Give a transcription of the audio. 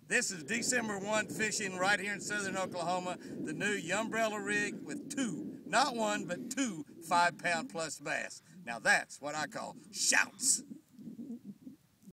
This is December 1 fishing right here in southern Oklahoma. The new Yumbrella rig with two, not one, but two 5-pound plus bass. Now that's what I call shouts.